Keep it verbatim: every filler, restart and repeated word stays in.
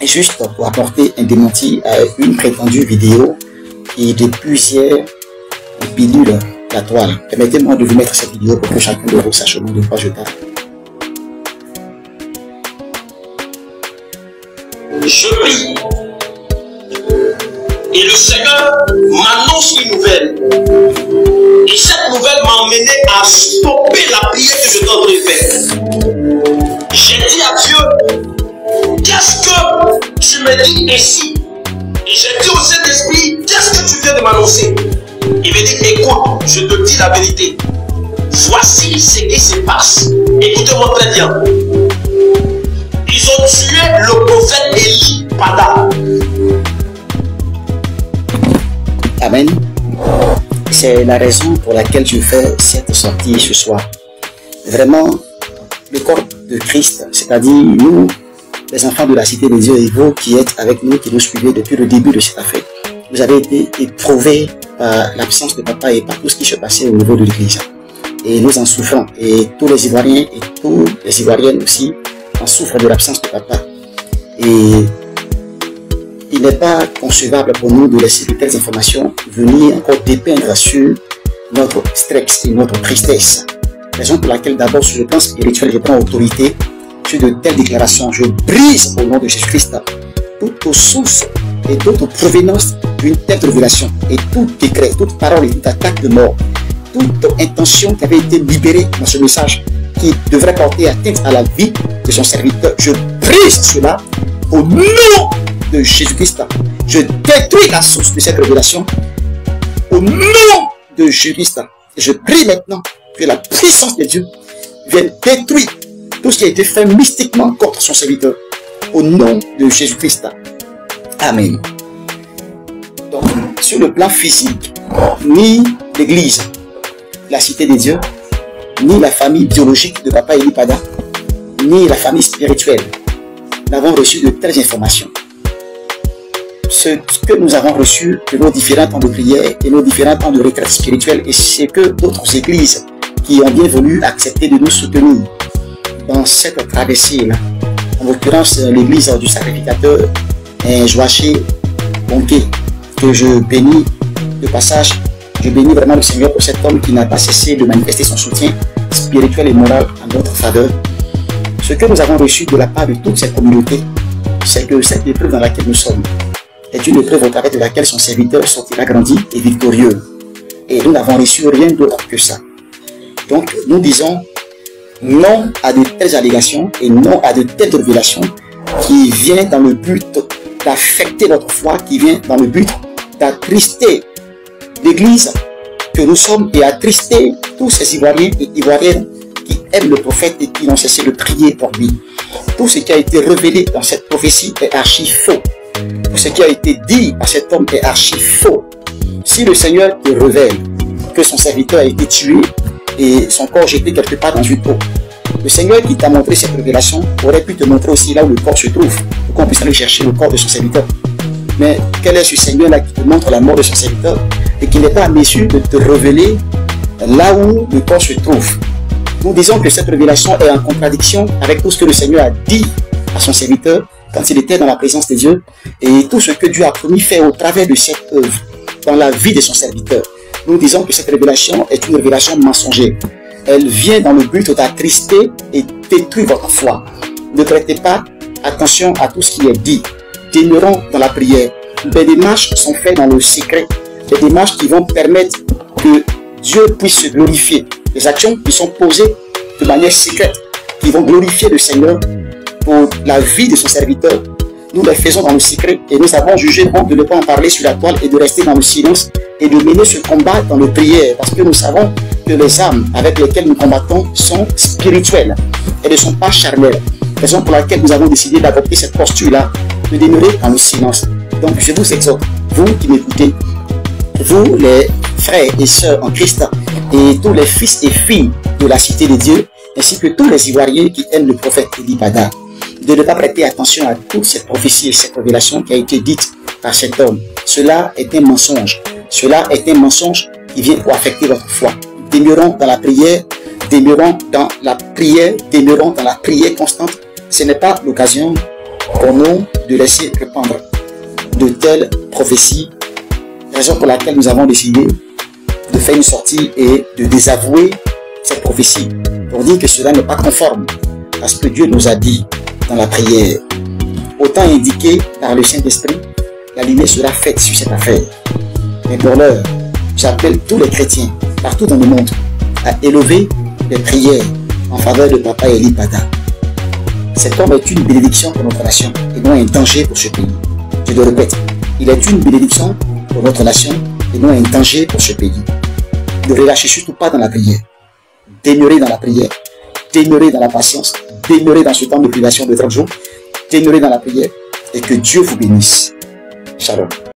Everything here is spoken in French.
juste pour apporter un démenti à une prétendue vidéo et de plusieurs pilules la toile. Permettez-moi de vous mettre cette vidéo pour que chacun de vous sache au nom de quoi je parle. Je prie. Et le Seigneur m'annonce une nouvelle. Et cette nouvelle m'a amené à stopper la prière que je suis en train de faire. J'ai dit à Dieu, qu'est-ce que tu me dis ici? Et j'ai dit au Saint-Esprit, qu'est-ce que tu viens de m'annoncer? Il me dit, écoute, je te dis la vérité. Voici ce qui se passe. Écoutez-moi très bien. Ils ont tué le prophète Élie Pada. Amen. C'est la raison pour laquelle je fais cette sortie ce soir. Vraiment, le corps de Christ, c'est-à-dire nous, les enfants de la cité des dieux et vous qui êtes avec nous, qui nous suivez depuis le début de cette affaire, vous avez été éprouvés par l'absence de papa et par tout ce qui se passait au niveau de l'église. Et nous en souffrons. Et tous les Ivoiriens et tous les Ivoiriennes aussi en souffrent de l'absence de papa. Et il n'est pas concevable pour nous de laisser de telles informations venir encore dépeindre sur notre stress et notre tristesse. Raison pour laquelle d'abord sur le plan spirituel, je prends autorité sur de telles déclarations. Je brise au nom de Jésus-Christ toute source et toute provenance d'une telle révélation et tout décret, toute parole et toute attaque de mort, toute intention qui avait été libérée dans ce message qui devrait porter atteinte à la vie de son serviteur. Je brise cela au nom de Jésus-Christ. Je détruis la source de cette révélation au nom de Jésus-Christ. Je prie maintenant que la puissance de Dieu vienne détruire tout ce qui a été fait mystiquement contre son serviteur au nom de Jésus-Christ. Amen. Donc, sur le plan physique, ni l'église, la cité des dieux, ni la famille biologique de papa Élie Pada, ni la famille spirituelle n'avons reçu de telles informations. Ce que nous avons reçu de nos différents temps de prière et nos différents temps de retraite spirituelle, et c'est que d'autres églises qui ont bien voulu accepter de nous soutenir dans cette traversée-là. En l'occurrence, l'église du sacrificateur Joachim Bonquet, que je bénis de passage. Je bénis vraiment le Seigneur pour cet homme qui n'a pas cessé de manifester son soutien spirituel et moral en notre faveur. Ce que nous avons reçu de la part de toute cette communauté, c'est que cette épreuve dans laquelle nous sommes est une épreuve au travers de laquelle son serviteur sortira grandi et victorieux. Et nous n'avons reçu rien d'autre que ça. Donc, nous disons non à de telles allégations et non à de telles révélations qui viennent dans le but d'affecter notre foi, qui vient dans le but d'attrister l'église que nous sommes et attrister tous ces Ivoiriens et Ivoiriennes qui aiment le prophète et qui n'ont cessé de prier pour lui. Tout ce qui a été révélé dans cette prophétie est archi faux. Tout ce qui a été dit à cet homme est archi faux. Si le Seigneur te révèle que son serviteur a été tué et son corps jeté quelque part dans une eau, le Seigneur qui t'a montré cette révélation aurait pu te montrer aussi là où le corps se trouve, pour qu'on puisse aller chercher le corps de son serviteur. Mais quel est ce Seigneur-là qui te montre la mort de son serviteur et qui n'est pas à mesure de te révéler là où le corps se trouve? Nous disons que cette révélation est en contradiction avec tout ce que le Seigneur a dit à son serviteur quand il était dans la présence de Dieu et tout ce que Dieu a promis faire au travers de cette œuvre dans la vie de son serviteur. Nous disons que cette révélation est une révélation mensongère. Elle vient dans le but d'attrister et détruire votre foi. Ne prêtez pas attention à tout ce qui est dit. Demeurons dans la prière. Des démarches sont faites dans le secret. Des démarches qui vont permettre que Dieu puisse se glorifier. Des actions qui sont posées de manière secrète, qui vont glorifier le Seigneur pour la vie de son serviteur. Nous les faisons dans le secret et nous avons jugé bon de ne pas en parler sur la toile et de rester dans le silence et de mener ce combat dans le prière, parce que nous savons que les âmes avec lesquelles nous combattons sont spirituelles. Elles ne sont pas charnelles. Raison pour laquelle nous avons décidé d'adopter cette posture-là, de demeurer dans le silence. Donc je vous exhorte, vous qui m'écoutez, vous les frères et sœurs en Christ et tous les fils et filles de la cité des dieux, ainsi que tous les Ivoiriens qui aiment le prophète Élie Pada, de ne pas prêter attention à toute cette prophétie et cette révélation qui a été dite par cet homme. Cela est un mensonge. Cela est un mensonge qui vient pour affecter votre foi. Demeurons dans la prière, demeurons dans la prière, demeurons dans la prière constante. Ce n'est pas l'occasion pour nous de laisser répandre de telles prophéties, raison pour laquelle nous avons décidé de faire une sortie et de désavouer cette prophétie pour dire que cela n'est pas conforme à ce que Dieu nous a dit dans la prière. Autant indiqué par le Saint-Esprit, la lumière sera faite sur cette affaire. Mais pour l'heure, j'appelle tous les chrétiens partout dans le monde à élever les prières en faveur de Papa Eli Pada. Cet homme est une bénédiction pour notre nation et non un danger pour ce pays. Je le répète, il est une bénédiction pour notre nation et non un danger pour ce pays. Ne relâchez surtout pas dans la prière. Demeurez dans la prière. Demeurez dans la patience. Demeurez dans ce temps de privation de trente jours. Demeurez dans la prière et que Dieu vous bénisse. Shalom.